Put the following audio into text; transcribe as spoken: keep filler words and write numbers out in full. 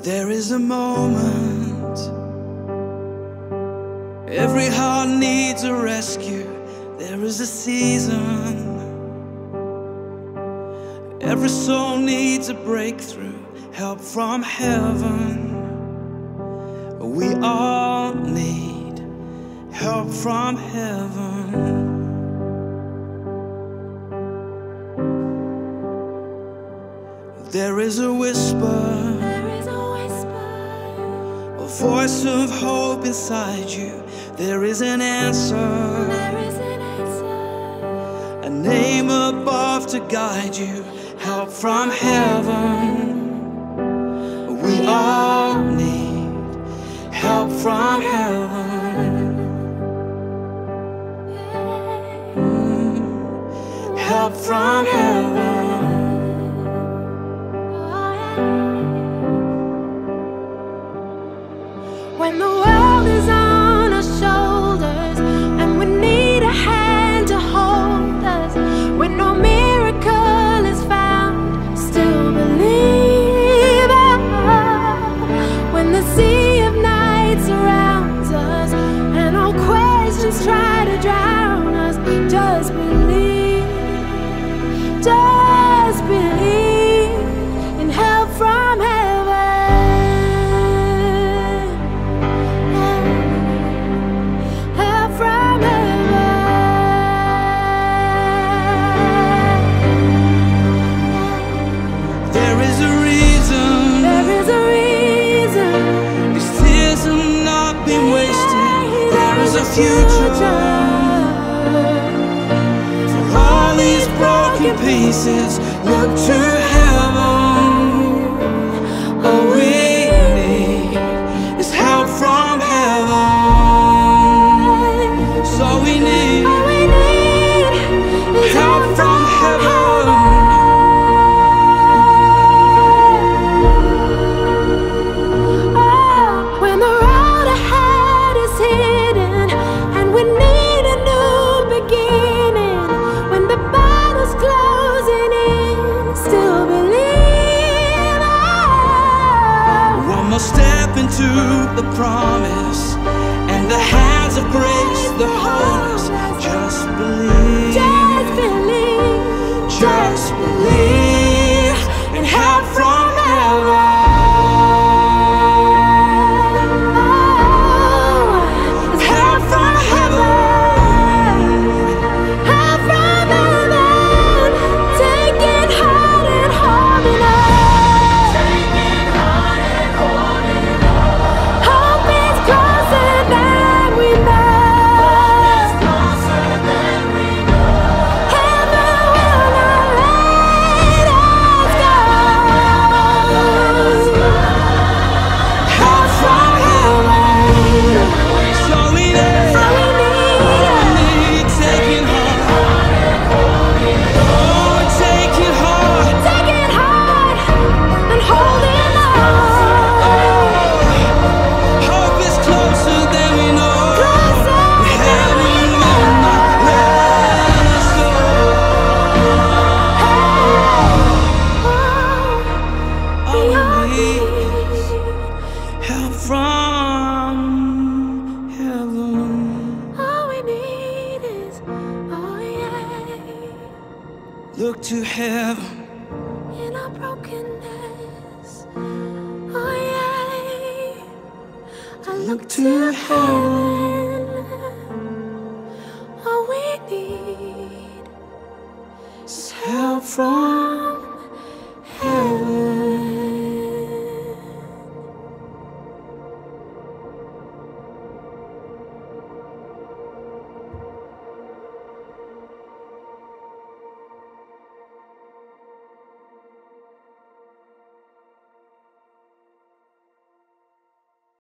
There is a moment, every heart needs a rescue. There is a season, every soul needs a breakthrough, help from heaven. We all need help from heaven. There is a whisper, there is a whisper, a voice of hope inside you. There is an answer, there is an answer, a name above to guide you, help from heaven. We all need help from heaven. Mm, help from heaven. When the world is on our shoulders and we need a hand to hold us, when no miracle is found, still believe. When the sea of night surrounds us and all questions try to drown us, just believe, just believe in help from heaven. Future for all these broken pieces, look to heaven. All we need is help from heaven. So we need, all we need is help from heaven. Oh, when the road ahead is hidden, we need a new beginning. When the battle's closing in, still believe. One more step into the promise, and the hands of grace, the wholeness. Just believe, just believe, just believe in help from heaven. Look to heaven in our brokenness. Oh yeah, I look to heaven. All we need is help from